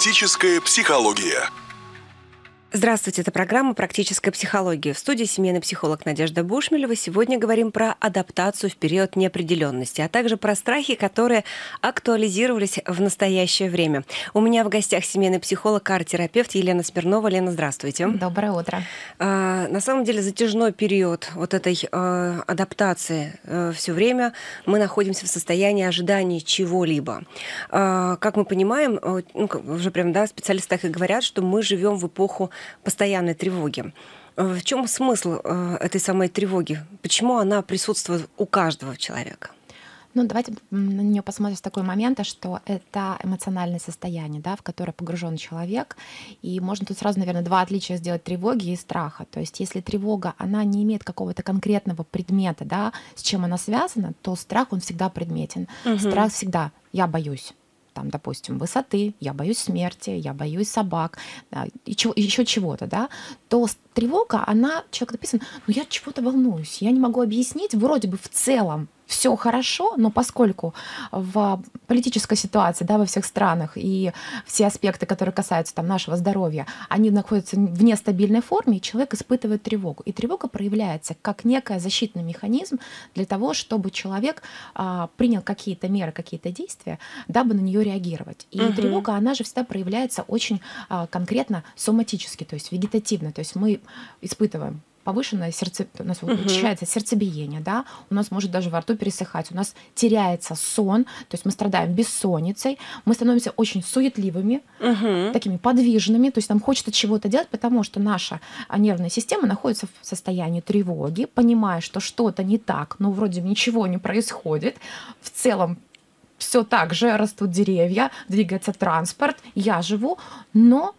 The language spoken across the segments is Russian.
Практическая психология. Здравствуйте, это программа «Практическая психология». В студии семейный психолог Надежда Бушмелева. Сегодня говорим про адаптацию в период неопределенности, а также про страхи, которые актуализировались в настоящее время. У меня в гостях семейный психолог, арт-терапевт Елена Смирнова. Лена, здравствуйте. Доброе утро. На самом деле затяжной период вот этой адаптации. Все время мы находимся в состоянии ожидания чего-либо. Как мы понимаем, уже прям специалисты так и говорят, что мы живем в эпоху постоянной тревоги. В чем смысл этой самой тревоги? Почему она присутствует у каждого человека? Давайте на нее посмотрим с такой момента, что это эмоциональное состояние, в которое погружен человек. И можно тут сразу, наверное, два отличия сделать: тревоги и страха. То есть если тревога, она не имеет какого-то конкретного предмета, с чем она связана, то страх, он всегда предметен. Страх всегда «я боюсь». Допустим, высоты, я боюсь смерти, я боюсь собак, еще чего-то, то тревога, человек написан, я чего-то волнуюсь, я не могу объяснить, вроде бы в целом все хорошо, но поскольку в политической ситуации, во всех странах и все аспекты, которые касаются нашего здоровья, они находятся в нестабильной форме, и человек испытывает тревогу. И тревога проявляется как некий защитный механизм для того, чтобы человек принял какие-то меры, какие-то действия, дабы на нее реагировать. И тревога, она же всегда проявляется очень конкретно соматически, то есть вегетативно. То есть мы испытываем повышенное у нас учащается сердцебиение, у нас может даже во рту пересыхать, у нас теряется сон, то есть мы страдаем бессонницей, мы становимся очень суетливыми, такими подвижными, то есть нам хочется чего-то делать, потому что наша нервная система находится в состоянии тревоги, понимая, что что-то не так, но вроде ничего не происходит, в целом все так же, растут деревья, двигается транспорт, я живу, но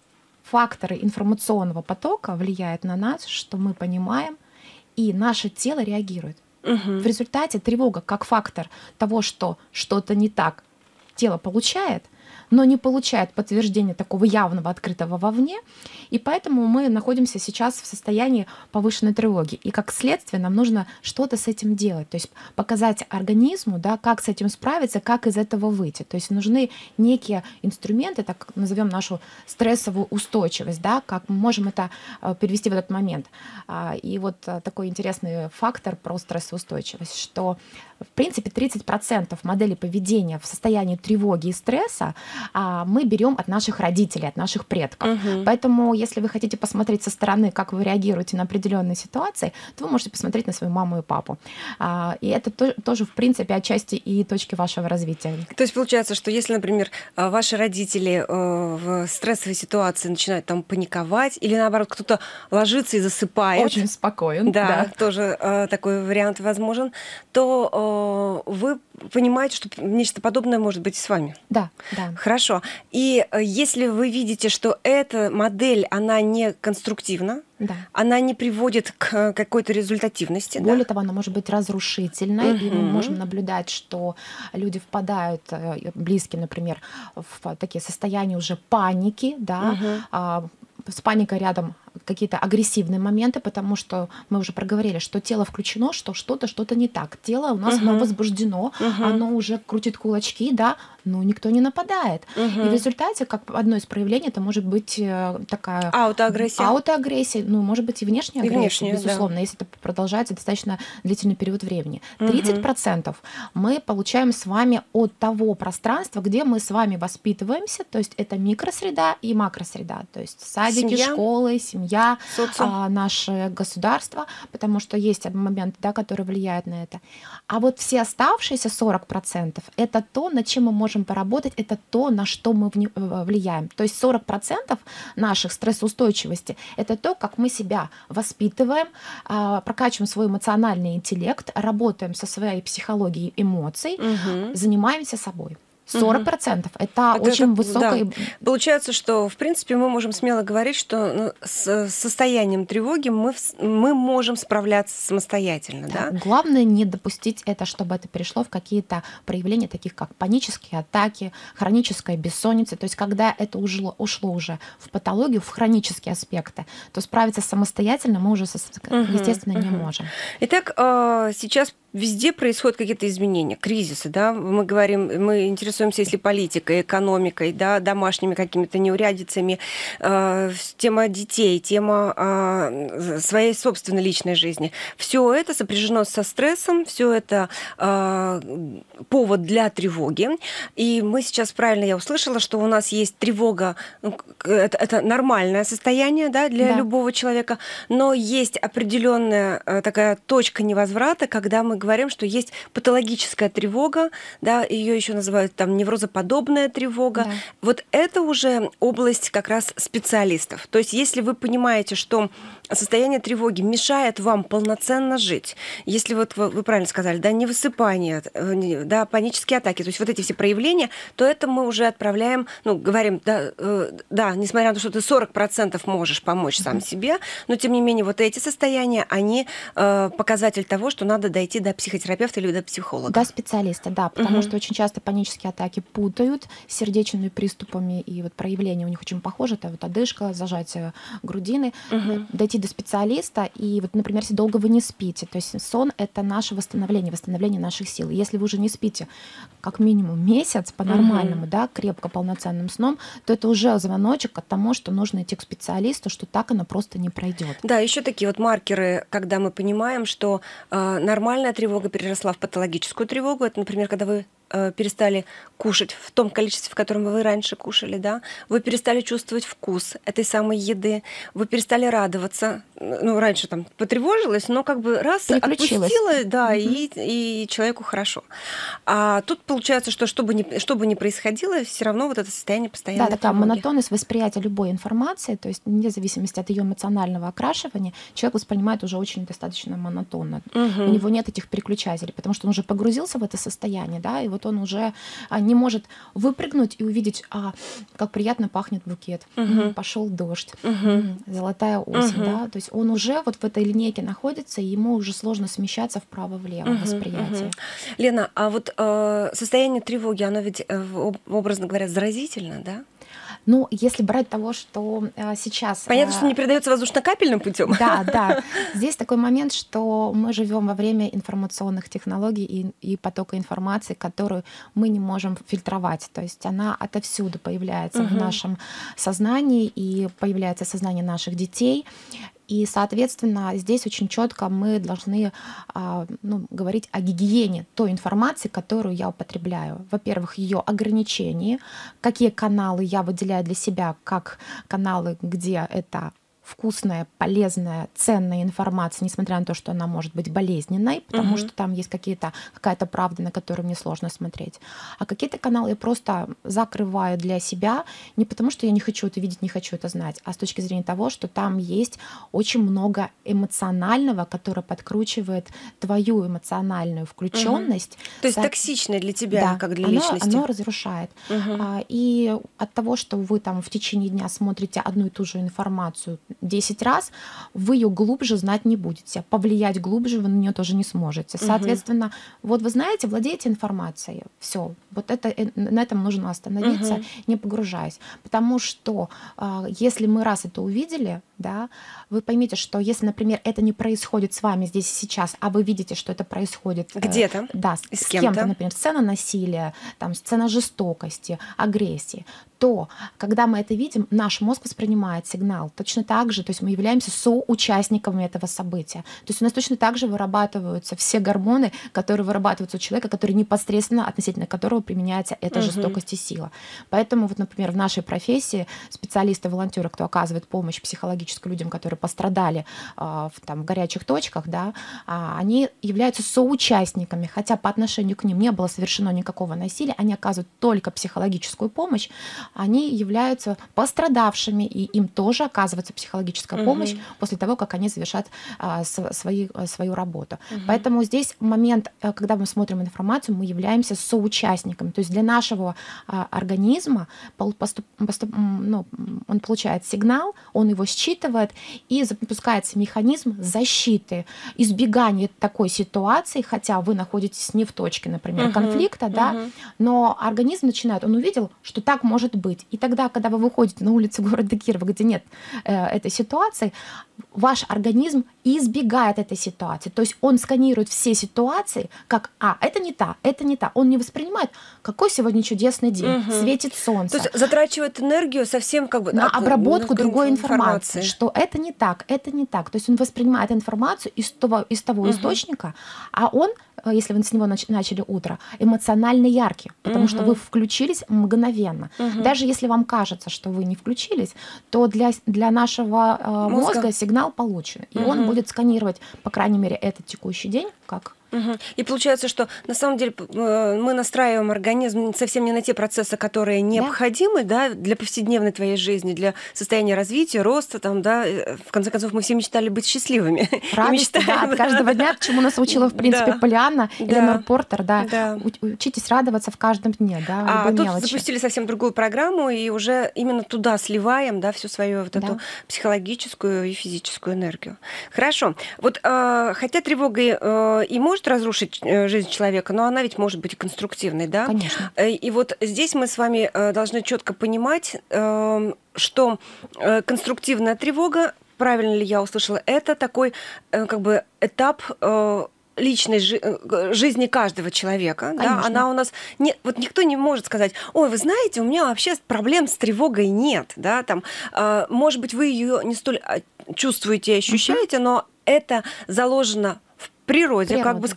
факторы информационного потока влияют на нас, что мы понимаем, и наше тело реагирует. В результате тревога как фактор того, что что-то не так, тело получает, но не получает подтверждения такого явного, открытого вовне, и поэтому мы находимся сейчас в состоянии повышенной тревоги. И как следствие нам нужно что-то с этим делать, то есть показать организму, как с этим справиться, как из этого выйти. То есть нужны некие инструменты, так назовем нашу стрессовую устойчивость, как мы можем это перевести в этот момент. И вот такой интересный фактор про стрессоустойчивость, что в принципе 30% моделей поведения в состоянии тревоги и стресса мы берем от наших родителей, от наших предков. Поэтому, если вы хотите посмотреть со стороны, как вы реагируете на определенные ситуации, то вы можете посмотреть на свою маму и папу. И это тоже, в принципе, отчасти и точки вашего развития. То есть получается, что если, например, ваши родители в стрессовой ситуации начинают паниковать, или наоборот, кто-то ложится и засыпает. Очень спокоен. Да, тоже такой вариант возможен, то вы понимаете, что нечто подобное может быть и с вами. Да. Хорошо. И если вы видите, что эта модель, она не конструктивна, она не приводит к какой-то результативности. Более того, она может быть разрушительной, и мы можем наблюдать, что люди впадают, близкие, например, в такие состояния уже паники, с паникой рядом какие-то агрессивные моменты, потому что мы уже проговорили, что тело включено, что что-то не так. Тело у нас оно возбуждено, оно уже крутит кулачки, но никто не нападает. И в результате, как одно из проявлений, это может быть такая аутоагрессия, может быть и внешняя агрессия, безусловно, если это продолжается достаточно длительный период времени. 30% мы получаем с вами от того пространства, где мы с вами воспитываемся, то есть это микросреда и макросреда, то есть садики, школы, семья, наше государство, потому что есть момент, который влияет на это. А вот все оставшиеся 40% это то, над чем мы можем поработать, это то, на что мы влияем. То есть 40% наших стрессоустойчивости это то, как мы себя воспитываем, прокачиваем свой эмоциональный интеллект, работаем со своей психологией эмоций, занимаемся собой. 40% это очень высокое. Получается, что в принципе мы можем смело говорить, что с состоянием тревоги мы можем справляться самостоятельно. Главное не допустить это, чтобы это перешло в какие-то проявления, таких как панические атаки, хроническая бессонница. То есть когда это ушло уже в патологию, в хронические аспекты, то справиться самостоятельно мы уже, естественно, не можем. Итак, сейчас везде происходят какие-то изменения, кризисы, да, мы говорим, мы интересуемся, если политикой, экономикой, да, домашними какими-то неурядицами, тема детей, тема своей собственной личной жизни. Все это сопряжено со стрессом, все это повод для тревоги. И мы сейчас, правильно я услышала, что у нас есть тревога, это нормальное состояние, да, для любого человека, но есть определенная такая точка невозврата, когда мы говорим, что есть патологическая тревога, да, ее еще называют там неврозоподобная тревога. Да. Вот это уже область как раз специалистов. То есть если вы понимаете, что состояние тревоги мешает вам полноценно жить, если вот вы правильно сказали, да, невысыпание, да, панические атаки, то есть вот эти все проявления, то это мы уже отправляем, ну, говорим, да, несмотря на то, что ты 40% можешь помочь сам себе, но тем не менее вот эти состояния, они показатель того, что надо дойти до психотерапевта или до психолога. До специалиста, да, потому что очень часто панические атаки путают с сердечными приступами, и вот проявления у них очень похожи, это вот одышка, зажатие грудины, дойти до специалиста, и вот, например, если долго вы не спите, то есть сон — это наше восстановление наших сил. Если вы уже не спите как минимум месяц по-нормальному, да, крепко, полноценным сном, то это уже звоночек от того, что нужно идти к специалисту, что так оно просто не пройдет. Да, еще такие вот маркеры, когда мы понимаем, что нормальная тревога переросла в патологическую тревогу. Это, например, когда вы перестали кушать в том количестве, в котором вы раньше кушали, да, вы перестали чувствовать вкус этой самой еды, вы перестали радоваться, ну, раньше там потревожилась, но как бы раз отпустила, да, и человеку хорошо. А тут получается, что что бы ни происходило, все равно вот это состояние постоянной тревоги. Да, такая монотонность восприятия любой информации, то есть вне зависимости от ее эмоционального окрашивания, человек воспринимает уже очень достаточно монотонно. У него нет этих переключателей, потому что он уже погрузился в это состояние, да, и вот он уже не может выпрыгнуть и увидеть, как приятно пахнет букет, пошел дождь, золотая осень, да, то есть он уже вот в этой линейке находится, и ему уже сложно смещаться вправо-влево восприятие. Лена, а вот состояние тревоги, оно ведь, образно говоря, заразительно, да? Ну, если брать того, что сейчас... Понятно, что не передается воздушно-капельным путем. Да. Здесь такой момент, что мы живем во время информационных технологий и потока информации, которую мы не можем фильтровать. То есть она отовсюду появляется в нашем сознании и появляется в сознании наших детей. И, соответственно, здесь очень четко мы должны говорить о гигиене той информации, которую я употребляю. Во-первых, ее ограничении, какие каналы я выделяю для себя как каналы, где это вкусная, полезная, ценная информация, несмотря на то, что она может быть болезненной, потому что там есть какая-то правда, на которую мне сложно смотреть. А какие-то каналы я просто закрываю для себя, не потому что я не хочу это видеть, не хочу это знать, а с точки зрения того, что там есть очень много эмоционального, которое подкручивает твою эмоциональную включенность. То есть токсичное для тебя, как для личности. Оно разрушает. И от того, что вы там в течение дня смотрите одну и ту же информацию 10 раз, вы ее глубже знать не будете. Повлиять глубже вы на нее тоже не сможете. Соответственно, вот вы знаете, владеете информацией, все. Вот на этом нужно остановиться, не погружаясь. Потому что если мы раз это увидели, да, вы поймите, что если, например, это не происходит с вами здесь и сейчас, а вы видите, что это происходит где-то, с кем-то, например, сцена насилия, там, сцена жестокости, агрессии, то, когда мы это видим, наш мозг воспринимает сигнал точно так же, то есть мы являемся соучастниками этого события. То есть у нас точно так же вырабатываются все гормоны, которые вырабатываются у человека, который непосредственно относительно которого применяется эта жестокость и сила. Поэтому, вот, например, в нашей профессии специалисты, волонтеры, кто оказывает помощь психологически людям, которые пострадали в горячих точках, да, они являются соучастниками, хотя по отношению к ним не было совершено никакого насилия, они оказывают только психологическую помощь, они являются пострадавшими, и им тоже оказывается психологическая помощь после того, как они завершат свою работу. Поэтому здесь момент, когда мы смотрим информацию, мы являемся соучастниками. То есть для нашего организма он получает сигнал, он его считывает, и запускается механизм защиты, избегания такой ситуации, хотя вы находитесь не в точке, например, конфликта, да, но организм начинает, он увидел, что так может быть. И тогда, когда вы выходите на улицу города Кирова, где нет этой ситуации, ваш организм и избегает этой ситуации. То есть он сканирует все ситуации, как это не та, это не та. Он не воспринимает, какой сегодня чудесный день, светит солнце. То есть затрачивает энергию совсем как бы на обработку другой информации, что это не так, это не так. То есть он воспринимает информацию из того источника, а он, если вы с него начали утро, эмоционально яркий, потому что вы включились мгновенно. Даже если вам кажется, что вы не включились, то для нашего мозга сигнал получен, и он будет сканировать, по крайней мере, этот текущий день, как... И получается, что на самом деле мы настраиваем организм совсем не на те процессы, которые необходимы, да, для повседневной твоей жизни, для состояния развития, роста, там, да. В конце концов, мы все мечтали быть счастливыми. Радость, от каждого дня, чему нас учила, в принципе, Полианна, Эленор Портер, да. Учитесь радоваться в каждом дне, да, А тут запустили совсем другую программу, и уже именно туда сливаем, да, всю свою вот эту психологическую и физическую энергию. Хорошо. Вот хотя тревога и может разрушить жизнь человека, но она ведь может быть и конструктивной, да? Конечно. И вот здесь мы с вами должны четко понимать, что конструктивная тревога, правильно ли я услышала, это такой как бы этап личной жизни каждого человека. Да? Она у нас... вот никто не может сказать, ой, вы знаете, у меня вообще проблем с тревогой нет. Да? Там, может быть, вы ее не столь чувствуете и ощущаете, но это заложено в природе, как бы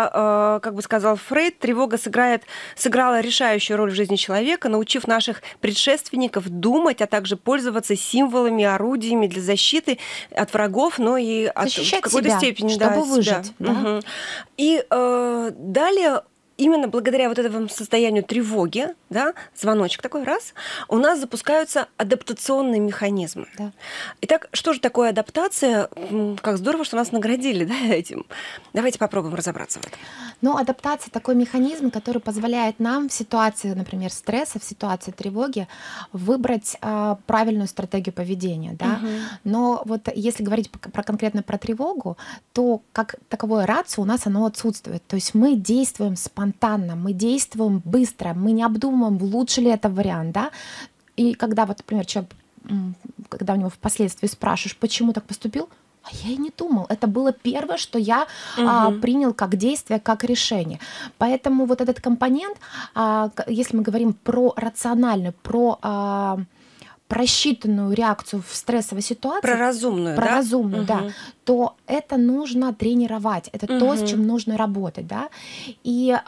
сказал Фрейд, тревога сыграла решающую роль в жизни человека, научив наших предшественников думать, а также пользоваться символами, орудиями для защиты от врагов, но и в какой-то степени чтобы выжить. Да? И далее именно благодаря вот этому состоянию тревоги, да, звоночек такой раз, у нас запускаются адаптационные механизмы. Да. Итак, что же такое адаптация? Как здорово, что нас наградили, да, этим. Давайте попробуем разобраться в этом. Ну, адаптация — такой механизм, который позволяет нам в ситуации, например, стресса, в ситуации тревоги выбрать правильную стратегию поведения. Да? Но вот если говорить конкретно про тревогу, то как таковое рацио у нас оно отсутствует. То есть мы действуем спонтанно, мы действуем быстро, мы не обдумываем, лучше ли это вариант. Да? И когда, вот, например, человек, когда у него впоследствии спрашиваешь, почему так поступил, а я и не думал. Это было первое, что я принял как действие, как решение. Поэтому вот этот компонент, если мы говорим про рациональную, про просчитанную реакцию в стрессовой ситуации, про разумную, да, то это нужно тренировать. Это то, с чем нужно работать. Да? И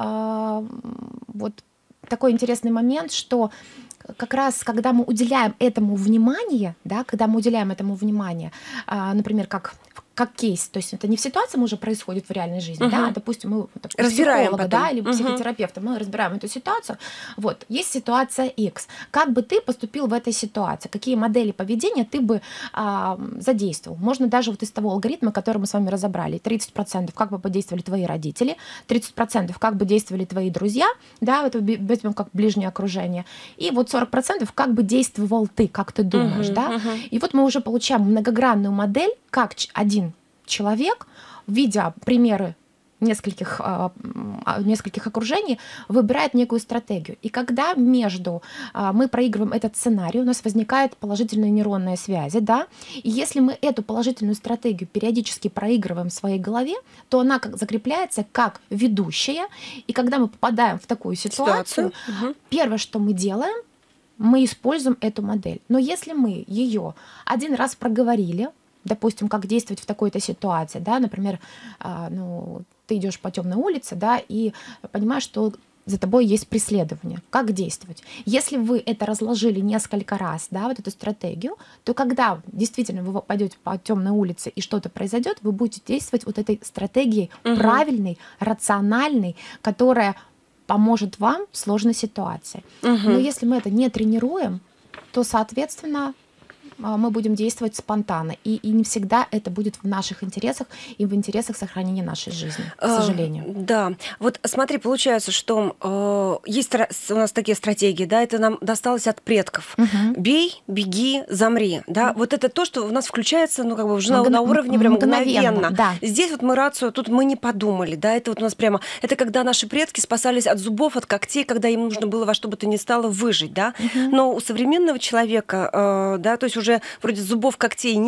вот такой интересный момент, что как раз, когда мы уделяем этому внимание, да, например, как кейс, то есть это не в ситуации уже происходит в реальной жизни, да, допустим, мы разбираем психолога, да, или психотерапевта, мы разбираем эту ситуацию. Вот, есть ситуация X. Как бы ты поступил в этой ситуации? Какие модели поведения ты бы задействовал? Можно даже вот из того алгоритма, который мы с вами разобрали, 30% как бы подействовали твои родители, 30% как бы действовали твои друзья, да, это возьмем как ближнее окружение, и вот 40% как бы действовал ты, как ты думаешь, да. И вот мы уже получаем многогранную модель, как один человек, видя примеры нескольких окружений, выбирает некую стратегию. И когда мы проигрываем этот сценарий, у нас возникают положительные нейронные связи, да, и если мы эту положительную стратегию периодически проигрываем в своей голове, то она закрепляется как ведущая, и когда мы попадаем в такую ситуацию, первое, что мы делаем, мы используем эту модель. Но если мы ее один раз проговорили, допустим, как действовать в такой-то ситуации, да, например, ты идешь по темной улице, да, и понимаешь, что за тобой есть преследование. Как действовать? Если вы это разложили несколько раз, да, вот эту стратегию, то когда действительно вы пойдете по темной улице и что-то произойдет, вы будете действовать вот этой стратегией правильной, рациональной, которая поможет вам в сложной ситуации. Но если мы это не тренируем, то, соответственно, мы будем действовать спонтанно. И не всегда это будет в наших интересах и в интересах сохранения нашей жизни, к сожалению. Да. Вот смотри, получается, что есть у нас такие стратегии, да, это нам досталось от предков. Бей, беги, замри. Да? Вот это то, что у нас включается уже на уровне прям мгновенно. Да. Здесь вот мы рацию, тут мы не подумали. Да? Это вот у нас прямо... Это когда наши предки спасались от зубов, от когтей, когда им нужно было во что бы то ни стало выжить. Да? Но у современного человека, да, то есть уже вроде зубов, когтей нету,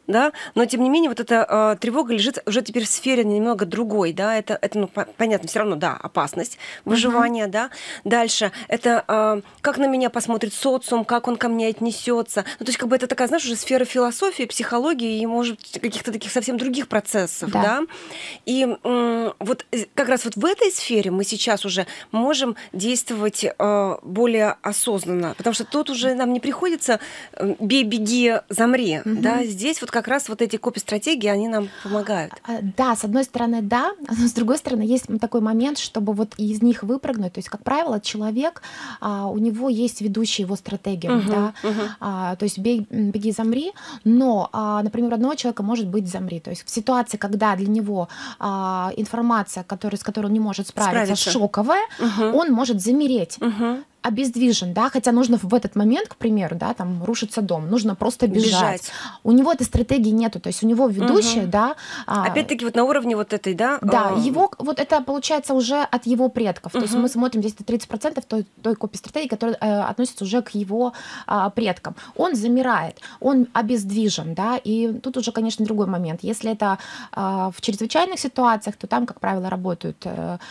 да, но тем не менее вот эта тревога лежит уже теперь в сфере немного другой, да, это ну, понятно, все равно, да, опасность выживания, да. Дальше это как на меня посмотрит социум, как он ко мне отнесется. Ну, то есть как бы это такая, знаешь, уже сфера философии, психологии и, может, каких-то таких совсем других процессов, да. И вот как раз вот в этой сфере мы сейчас уже можем действовать более осознанно, потому что тут уже нам не приходится бей, беги, замри, да, здесь вот как раз вот эти копи-стратегии, они нам помогают. Да, с одной стороны, да, но с другой стороны, есть такой момент, чтобы вот из них выпрыгнуть, то есть, как правило, человек, у него есть ведущий его стратегию, да, то есть беги, замри, но, например, у одного человека может быть замри, то есть в ситуации, когда для него информация, с которой он не может справиться, шоковая, он может замереть. Обездвижен, да, хотя нужно в этот момент, к примеру, да, там рушится дом, нужно просто бежать. У него этой стратегии нету, то есть у него ведущая, да. Опять-таки вот на уровне вот этой, да. Да, его, вот это получается уже от его предков, то есть мы смотрим здесь 30% той копи-стратегии, которая относится уже к его предкам. Он замирает, он обездвижен, да, и тут уже, конечно, другой момент. Если это в чрезвычайных ситуациях, то там, как правило, работают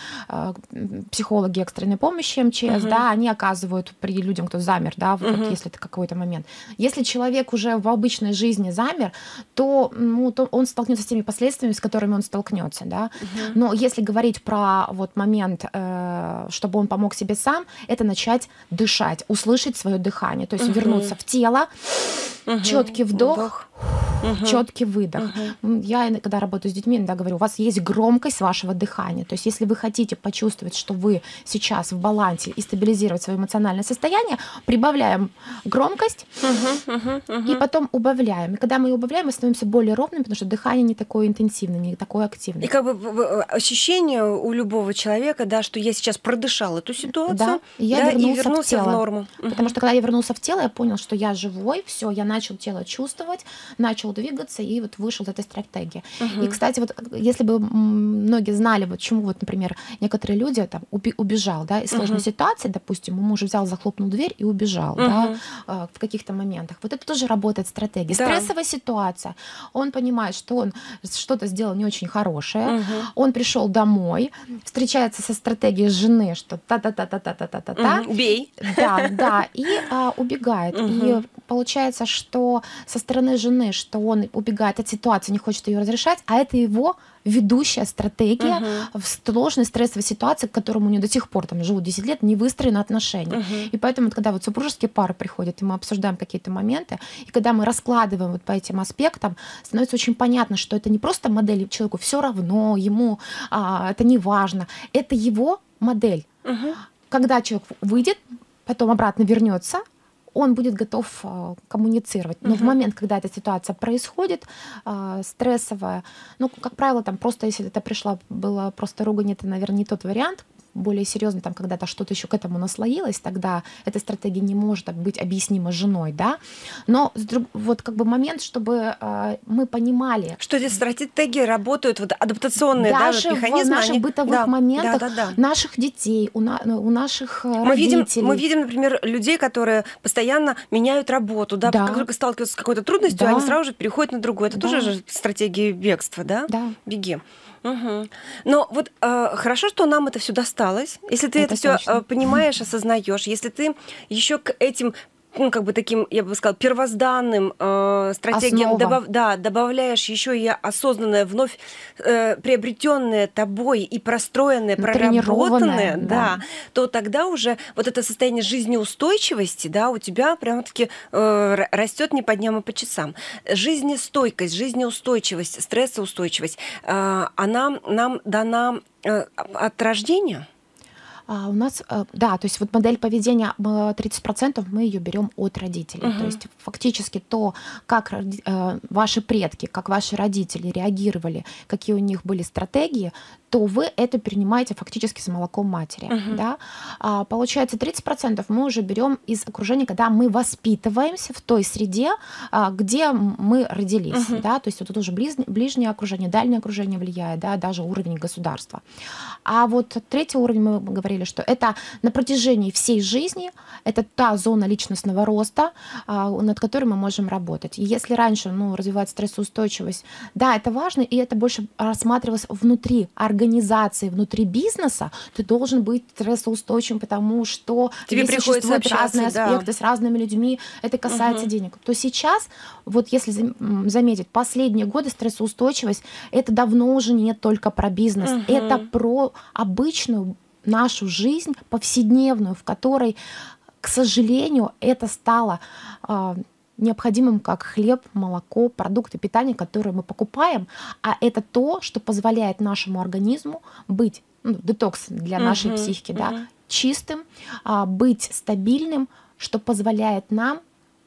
психологи экстренной помощи, МЧС, да, они оказывают при людям, кто замер, да, вот если это какой-то момент. Если человек уже в обычной жизни замер, то, то он столкнется с теми последствиями, с которыми он столкнется, да. Но если говорить про вот момент, чтобы он помог себе сам, это начать дышать, услышать свое дыхание, то есть вернуться в тело, четкий вдох, четкий выдох. Я, когда работаю с детьми, иногда говорю, у вас есть громкость вашего дыхания. То есть если вы хотите почувствовать, что вы сейчас в балансе и стабилизировать свое эмоциональное состояние, прибавляем громкость и потом убавляем. И когда мы убавляем, мы становимся более ровными, потому что дыхание не такое интенсивное, не такое активное. И как бы ощущение у любого человека, да, что я сейчас продышал эту ситуацию, да, я вернулся в норму. Потому что когда я вернулся в тело, я понял, что я живой, все, я начал тело чувствовать, начал двигаться и вот вышел из этой стратегии. И, кстати, вот если бы многие знали, вот почему, вот, например, некоторые люди там убежал, да, из сложной ситуации, допустим, муж взял, захлопнул дверь и убежал, да, в каких-то моментах. Вот это тоже работает стратегия. Да. Стрессовая ситуация. Он понимает, что он что-то сделал не очень хорошее, он пришел домой, встречается со стратегией жены, что та-та-та-та-та-та-та-та, бей. Да, и убегает. И получается, что со стороны жены, что он убегает от ситуации, не хочет ее разрешать, а это его ведущая стратегия в сложной стрессовой ситуации, к которому у нее до сих пор там живут 10 лет, не выстроены отношения. И поэтому, когда вот супружеские пары приходят, и мы обсуждаем какие-то моменты, и когда мы раскладываем вот по этим аспектам, становится очень понятно, что это не просто модель человеку, все равно, ему это не важно, это его модель. Когда человек выйдет, потом обратно вернется, он будет готов коммуницировать. Но в момент, когда эта ситуация происходит, стрессовая, ну, как правило, там просто, если это была просто ругань, это, наверное, не тот вариант. Более серьезно, там когда-то что-то еще к этому наслоилось, тогда эта стратегия не может быть объяснима женой, да. Но вот как бы момент, чтобы мы понимали, что эти стратегии работают, вот адаптационные, даже да, механизмы, в наших бытовых моментах, да. наших детей, у наших родителей. Мы видим, например, людей, которые постоянно меняют работу, да, как только сталкиваются с какой-то трудностью, они сразу же переходят на другую. Это тоже же стратегия бегства, да? Да. Беги. Но вот хорошо, что нам это все досталось. Если ты это все понимаешь, осознаешь, если ты еще к этим, ну, как бы таким, я бы сказала, первозданным стратегиям добавляешь еще и осознанное, вновь приобретенное тобой и простроенное, проработанное, да, то тогда уже вот это состояние жизнеустойчивости, да, у тебя прямо-таки растет не по дням, а по часам. Жизнестойкость, жизнеустойчивость, стрессоустойчивость, она нам дана от рождения? У нас, да, то есть вот модель поведения 30% мы ее берем от родителей. То есть фактически то, как ваши предки, как ваши родители реагировали, какие у них были стратегии, то вы это перенимаете фактически с молоком матери. Да? Получается, 30% мы уже берем из окружения, когда мы воспитываемся в той среде, где мы родились. Да? То есть вот тут уже ближнее окружение, дальнее окружение влияет, да? Даже уровень государства. А вот третий уровень, мы говорили, говорили, что это на протяжении всей жизни, это та зона личностного роста, над которой мы можем работать. И если раньше, развивать стрессоустойчивость, да, это важно, и это больше рассматривалось внутри организации, внутри бизнеса, ты должен быть стрессоустойчивым, потому что тебе приходится существуют общаться, разные аспекты с разными людьми, это касается денег. То сейчас, вот если заметить, последние годы стрессоустойчивость, это давно уже не только про бизнес, это про обычную нашу жизнь повседневную, в которой, к сожалению, это стало необходимым, как хлеб, молоко, продукты питания, которые мы покупаем, а это то, что позволяет нашему организму быть, детокс для нашей психики, да, чистым, быть стабильным, что позволяет нам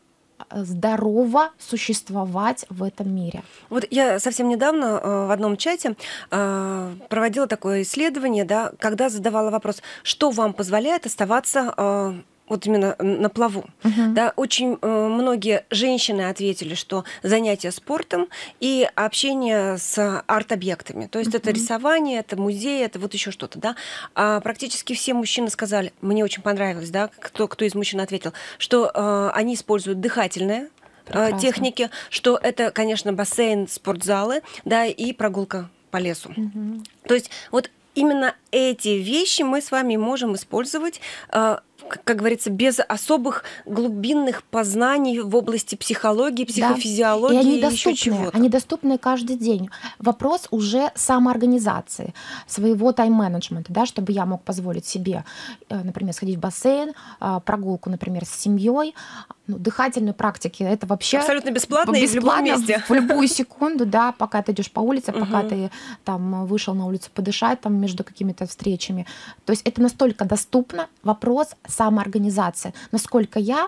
здорово существовать в этом мире. Вот я совсем недавно в одном чате проводила такое исследование, да, когда задавала вопрос, что вам позволяет оставаться вот именно на плаву. Да, очень многие женщины ответили, что занятия спортом и общение с арт-объектами. То есть это рисование, это музей, это вот еще что-то. Да? А практически все мужчины сказали, мне очень понравилось, да, кто из мужчин ответил, что они используют дыхательные техники, что это, конечно, бассейн, спортзалы, да, и прогулка по лесу. То есть вот именно эти вещи мы с вами можем использовать, как говорится, без особых глубинных познаний в области психологии, психофизиологии, да. И они и доступны, еще чего-то. Они доступны каждый день. Вопрос уже самоорганизации, своего тайм-менеджмента, да, чтобы я мог позволить себе, например, сходить в бассейн, прогулку, например, с семьей, дыхательные практики, это вообще абсолютно бесплатно и в любом месте. В любую секунду, да, пока ты идешь по улице, пока ты там вышел на улицу подышать там между какими-то встречами. То есть это настолько доступно. Вопрос самоорганизации. Насколько я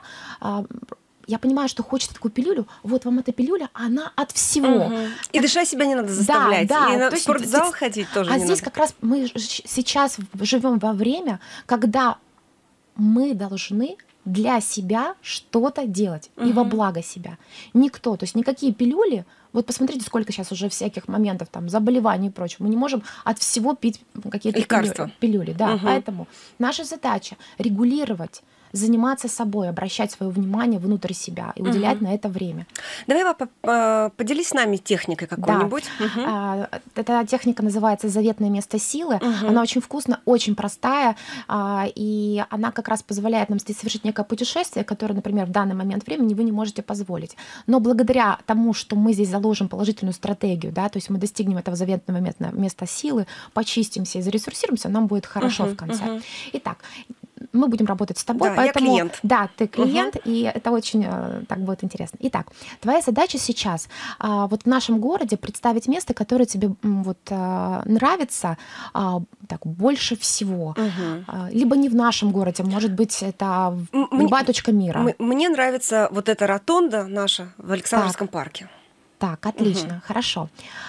понимаю, что хочется такую пилюлю, вот вам эта пилюля, она от всего. И дышать себя не надо заставлять. Да, и на спортзал ходить тоже не надо. А здесь как раз мы сейчас живем во время, когда мы должны для себя что-то делать и во благо себя. Никто, то есть никакие пилюли, вот посмотрите, сколько сейчас уже всяких моментов, там, заболеваний и прочего. Мы не можем от всего пить какие-то лекарства. Пилюли. Да. Поэтому наша задача регулировать, заниматься собой, обращать свое внимание внутрь себя и уделять на это время. Давай, поделись с нами техникой какой-нибудь. Да. Эта техника называется «Заветное место силы». Она очень вкусная, очень простая, и она как раз позволяет нам совершить некое путешествие, которое, например, в данный момент времени вы не можете позволить. Но благодаря тому, что мы здесь заложим положительную стратегию, да, то есть мы достигнем этого заветного места силы, почистимся и заресурсируемся, нам будет хорошо в конце. Итак, мы будем работать с тобой, да, поэтому... Я клиент. Да, ты клиент, и это очень так будет интересно. Итак, твоя задача сейчас вот в нашем городе представить место, которое тебе вот нравится так больше всего. Либо не в нашем городе, может быть, это любая точка мира. Мне нравится вот эта ротонда наша в Александровском парке. Так, отлично, хорошо.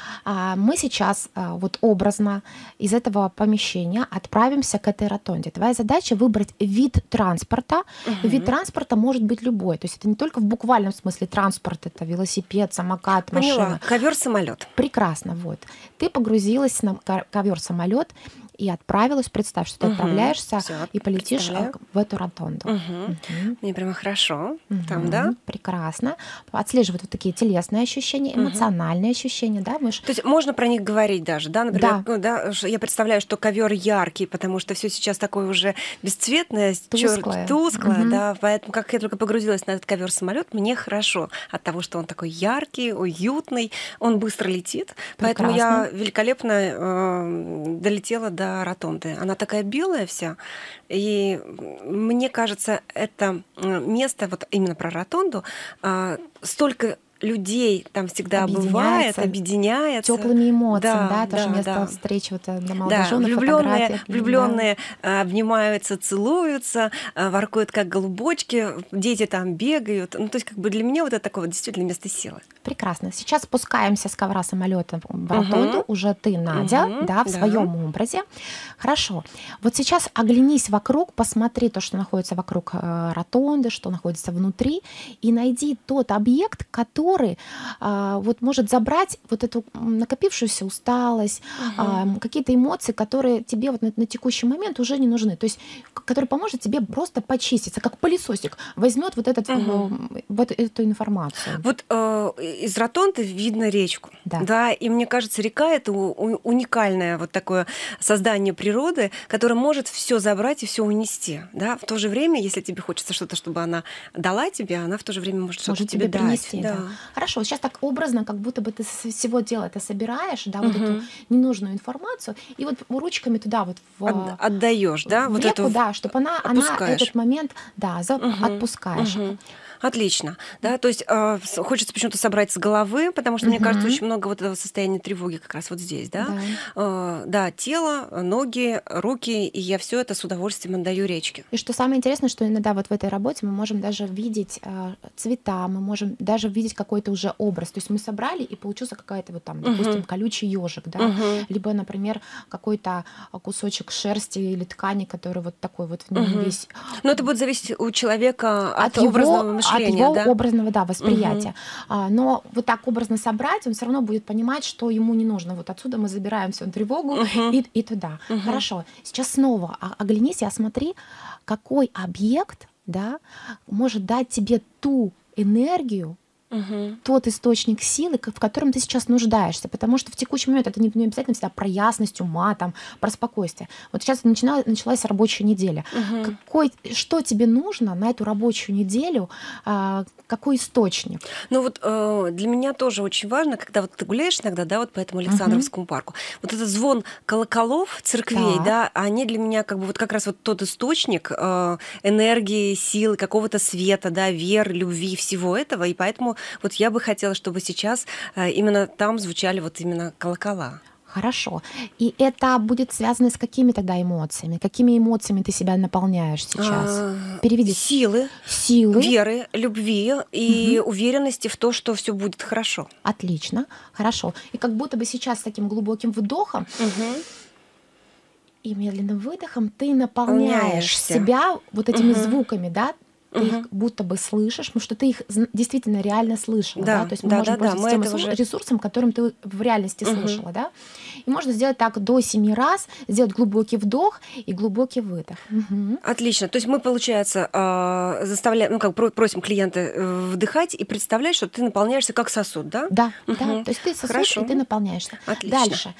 Мы сейчас вот образно из этого помещения отправимся к этой ротонде. Твоя задача выбрать вид транспорта. Вид транспорта может быть любой. То есть это не только в буквальном смысле транспорт, это велосипед, самокат, машина. Поняла. Ковер-самолет. Прекрасно, вот. Ты погрузилась на ковер-самолет и отправилась. Представь, что ты отправляешься и полетишь в эту ротонду. Мне прямо хорошо. Там, да? Прекрасно. Отслеживают вот такие телесные ощущения, эмоциональные ощущения, да? То есть можно про них говорить даже, да? Например, да, я представляю, что ковер яркий, потому что все сейчас такое уже бесцветное, тусклое, да. Поэтому, как я только погрузилась на этот ковер-самолет, мне хорошо от того, что он такой яркий, уютный, он быстро летит. Поэтому я великолепно долетела до ротонды. Она такая белая вся, и мне кажется, это место, вот именно про ротонду, столько людей там всегда бывает, объединяется. Теплыми эмоциями, да, тоже место встречи вот для молодоженов, влюбленные обнимаются, целуются, воркуют как голубочки, дети там бегают. Ну, то есть как бы для меня вот это такое вот действительно место силы. Прекрасно. Сейчас спускаемся с ковра самолета в ротонду. Уже ты, Надя, в своем образе. Хорошо. Вот сейчас оглянись вокруг, посмотри то, что находится вокруг ротонды, что находится внутри, и найди тот объект, который который вот может забрать вот эту накопившуюся усталость, какие-то эмоции, которые тебе вот на текущий момент уже не нужны. То есть который поможет тебе просто почиститься, как пылесосик возьмет вот эту информацию. Вот из ротонды видно речку, да, и мне кажется, река — это уникальное вот такое создание природы, которое может все забрать и все унести, да. В то же время, если тебе хочется что-то, чтобы она дала тебе, она в то же время может что-то тебе принести. Да. Хорошо, сейчас так образно, как будто бы ты со всего дела это собираешь, да, вот эту ненужную информацию, и вот ручками туда вот отдаешь, да, в реку, да, чтобы она этот момент, да, отпускаешь. Отлично. Да? То есть хочется почему-то собрать с головы, потому что, мне кажется, очень много вот этого состояния тревоги как раз вот здесь. Да? Да, тело, ноги, руки, и я все это с удовольствием отдаю речке. И что самое интересное, что иногда вот в этой работе мы можем даже видеть цвета, мы можем даже видеть какой-то уже образ. То есть мы собрали, и получился какая-то вот там, допустим, колючий ежик, да? Либо, например, какой-то кусочек шерсти или ткани, который вот такой вот весь... Но это будет зависеть у человека от образного мышления. От его образного, да, восприятия. Но вот так образно собрать, он все равно будет понимать, что ему не нужно. Вот отсюда мы забираем всю тревогу и туда. Хорошо. Сейчас снова оглянись и осмотри, какой объект, да, может дать тебе ту энергию, тот источник силы, в котором ты сейчас нуждаешься. Потому что в текущий момент это не обязательно всегда про ясность ума, там, про спокойствие. Вот сейчас началась рабочая неделя. Что тебе нужно на эту рабочую неделю? Какой источник? Ну вот для меня тоже очень важно, когда вот ты гуляешь иногда, да, вот по этому Александровскому парку, вот этот звон колоколов церквей, да, они для меня как бы вот как раз вот тот источник энергии, силы, какого-то света, да, веры, любви, всего этого, и поэтому вот я бы хотела, чтобы сейчас именно там звучали вот именно колокола. Хорошо. И это будет связано с какими тогда эмоциями? Какими эмоциями ты себя наполняешь сейчас? Переведи. Силы, веры, любви и уверенности в то, что все будет хорошо. Отлично. Хорошо. И как будто бы сейчас с таким глубоким вдохом и медленным выдохом ты наполняешь себя вот этими звуками, да? Ты их будто бы слышишь, потому что ты их действительно реально слышала. Да? То есть мы можем пользоваться тем ресурсом, которым ты в реальности слышала. Да? И можно сделать так до 7 раз, сделать глубокий вдох и глубокий выдох. Отлично. То есть мы, получается, заставляем, просим клиента вдыхать и представлять, что ты наполняешься как сосуд, да? Да, да. То есть ты сосуд, и ты наполняешься. Отлично. Дальше.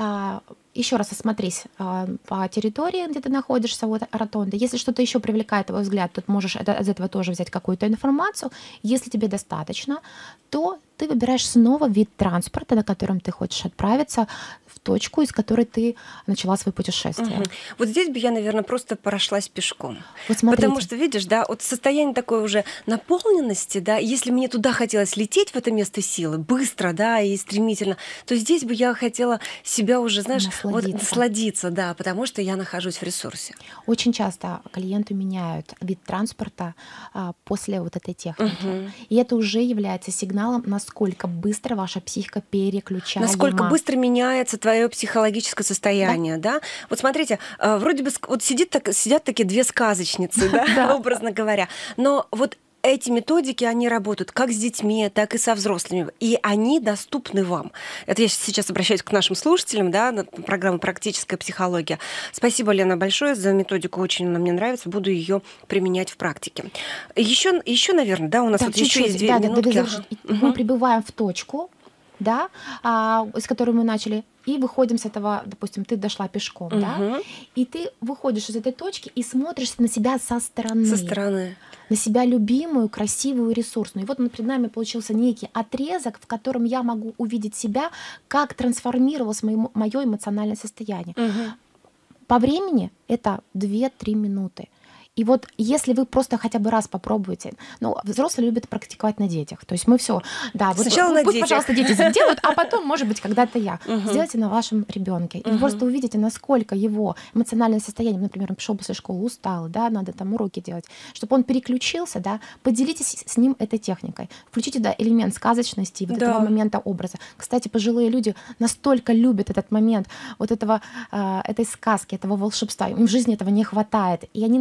Еще раз осмотрись по территории, где ты находишься, вот ротонда. Если что-то еще привлекает твой взгляд, то ты можешь из этого тоже взять какую-то информацию. Если тебе достаточно, то ты выбираешь снова вид транспорта, на котором ты хочешь отправиться в точку, из которой ты начала свое путешествие. Вот здесь бы я, наверное, просто прошлась пешком. Вот смотрите. Потому что, видишь, да, вот состояние такой уже наполненности, да, если мне туда хотелось лететь, в это место силы, быстро, да, и стремительно, то здесь бы я хотела себя уже, знаешь, насладиться, да, потому что я нахожусь в ресурсе. Очень часто клиенты меняют вид транспорта после вот этой техники. И это уже является сигналом, насколько быстро ваша психика переключаема. Насколько быстро меняется твое психологическое состояние, да? Вот смотрите, вроде бы вот сидят такие две сказочницы, да, образно говоря, но вот эти методики, они работают как с детьми, так и со взрослыми, и они доступны вам. Это я сейчас обращаюсь к нашим слушателям, да, на программу «Практическая психология». Спасибо, Лена, большое за методику, очень она мне нравится, буду ее применять в практике. Еще, наверное, да, у нас вот еще есть 2 минутки. Мы прибываем в точку, да, с которой мы начали, и выходим с этого, допустим, ты дошла пешком, да, и ты выходишь из этой точки и смотришь на себя со стороны. Со стороны. На себя любимую, красивую, ресурсную. И вот перед нами получился некий отрезок, в котором я могу увидеть себя, как трансформировалось мое эмоциональное состояние. По времени это 2-3 минуты. И вот если вы просто хотя бы раз попробуете, взрослые любят практиковать на детях. То есть мы все, да, вот сначала на пусть, детях. Пожалуйста, дети делают, а потом, может быть, когда-то я. Сделайте на вашем ребенке. И вы просто увидите, насколько его эмоциональное состояние, например, он пришел после школы усталый, да, надо там уроки делать, чтобы он переключился, да, поделитесь с ним этой техникой. Включите, да, элемент сказочности, вот этого момента образа. Кстати, пожилые люди настолько любят этот момент вот этой сказки, этого волшебства. Им в жизни этого не хватает. И они настолько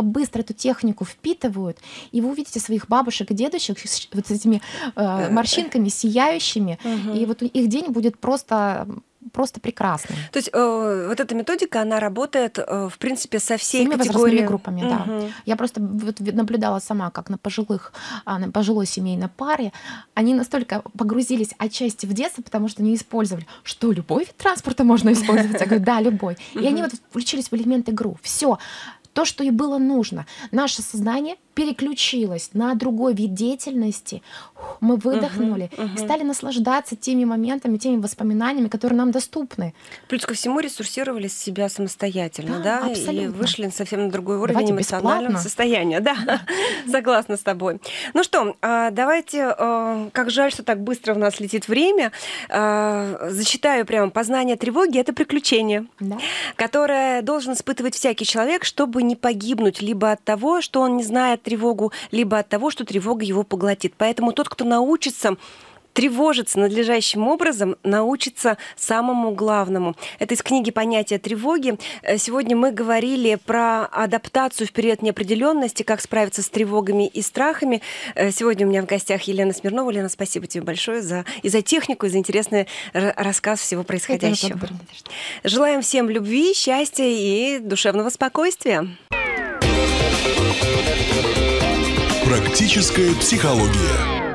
быстро эту технику впитывают, и вы увидите своих бабушек и дедушек с вот этими морщинками сияющими, и вот их день будет просто прекрасным. То есть вот эта методика, она работает, в принципе, со всей всеми категорией возрастными группами, да. Я просто вот наблюдала сама, как на пожилой семейной паре, они настолько погрузились отчасти в детство, потому что не использовали, что любой вид транспорта можно использовать. Я говорю, да, любой. И они вот включились в элемент игру. Все. То, что и было нужно. Наше сознание переключилось на другой вид деятельности. Мы выдохнули и стали наслаждаться теми моментами, теми воспоминаниями, которые нам доступны. Плюс ко всему ресурсировали себя самостоятельно, Да, да, абсолютно. И вышли совсем на другой уровень Давайте эмоционального бесплатно. состояния. Да, согласна с тобой. Ну что, давайте, как жаль, что так быстро у нас летит время, зачитаю прямо: познание тревоги — это приключение, Да. которое должен испытывать всякий человек, чтобы не погибнуть либо от того, что он не знает тревогу, либо от того, что тревога его поглотит. Поэтому тот, кто научится тревожиться надлежащим образом, научится самому главному. Это из книги «Понятие тревоги». Сегодня мы говорили про адаптацию в период неопределенности, как справиться с тревогами и страхами. Сегодня у меня в гостях Елена Смирнова. Лена, спасибо тебе большое за технику, и за интересный рассказ всего происходящего. Желаем всем любви, счастья и душевного спокойствия. Практическая психология.